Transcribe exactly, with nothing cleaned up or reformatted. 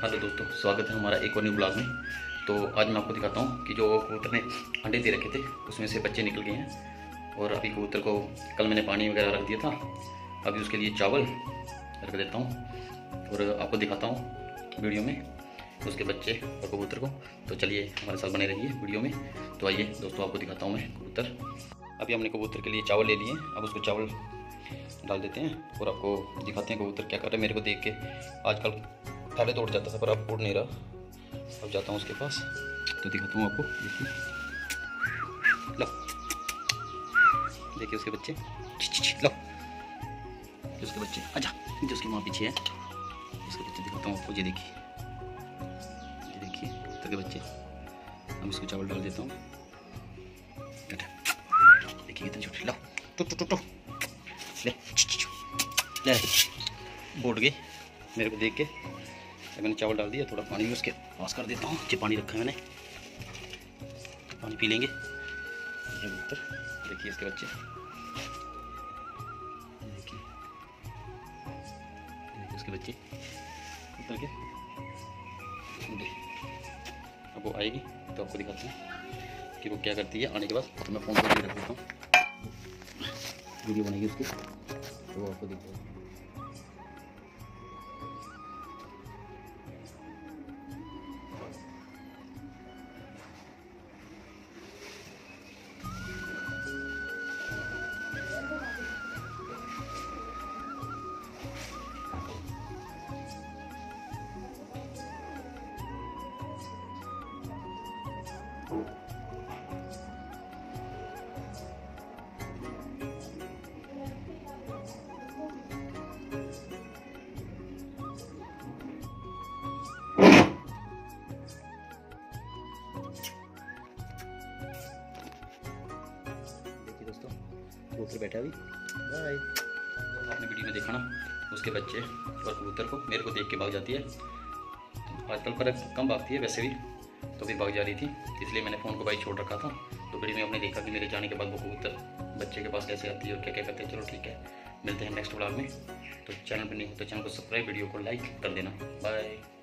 Hello दोस्तों, स्वागत है हमारा एक और न्यू ब्लॉग में। तो आज मैं आपको दिखाता हूँ कि जो कबूतर ने अंडे दे रखे थे उसमें से बच्चे निकल गए हैं। और अभी कबूतर को कल मैंने पानी वगैरह रख दिया था, अभी उसके लिए चावल रख देता हूँ और आपको दिखाता हूँ वीडियो में उसके बच्चे और कबूतर को। तो चलिए हमारे साथ बने रहिए वीडियो में। तो आइए दोस्तों, आपको दिखाता हूँ मैं कबूतर। अभी हमने कबूतर के लिए चावल ले लिए, अब उसको चावल डाल देते हैं और आपको दिखाते हैं कबूतर क्या कर रहे हैं। मेरे को देख के आजकल पहले तो उड़ जाता था पर अब उड़ नहीं रहा। अब जाता हूँ उसके पास तो दिखाता हूँ आपको। देखिए लो, देखिए उसके बच्चे, लो उसके बच्चे, आजा, जो उसकी माँ पीछे है उसके बच्चे दिखाता हूँ आपको। ये देखिए, ये देखिए कबूतर के बच्चे। अब इसको चावल डाल देता हूँ। देखिए कितने छोटे, लो टू टू टू टू ले ले, उड़ गए मेरे को देख के। मैंने चावल डाल दिया, थोड़ा पानी भी उसके पास कर देता हूँ। ये पानी रखा है मैंने, पानी पी लेंगे। ये कबूतर देखिए इसके बच्चे, देखिए देखिए उसके बच्चे कबूतर के। अब वो आएगी तो आपको दिखाते हैं कि वो क्या करती है। आने के बाद तो मैं फ़ोन पर भी रख देता हूँ, वीडियो बनेगी उसकी तो वो आपको दिखाएगी। कबूतर बैठा अभी। बाय। आपने वीडियो में देखा ना, उसके बच्चे और कबूतर को मेरे को देख के भाग जाती है। आजकल पर कम भागती है वैसे भी, तो भी भाग जा रही थी, इसलिए मैंने फ़ोन को भाई छोड़ रखा था। तो वीडियो में आपने देखा कि मेरे जाने के बाद वो कबूतर बच्चे के पास कैसे आती है और क्या क्या करते हैं। चलो ठीक है, मिलते हैं नेक्स्ट व्लॉग में। तो चैनल पर नहीं हो तो चैनल को सब्सक्राइब, वीडियो को लाइक कर देना। बाय।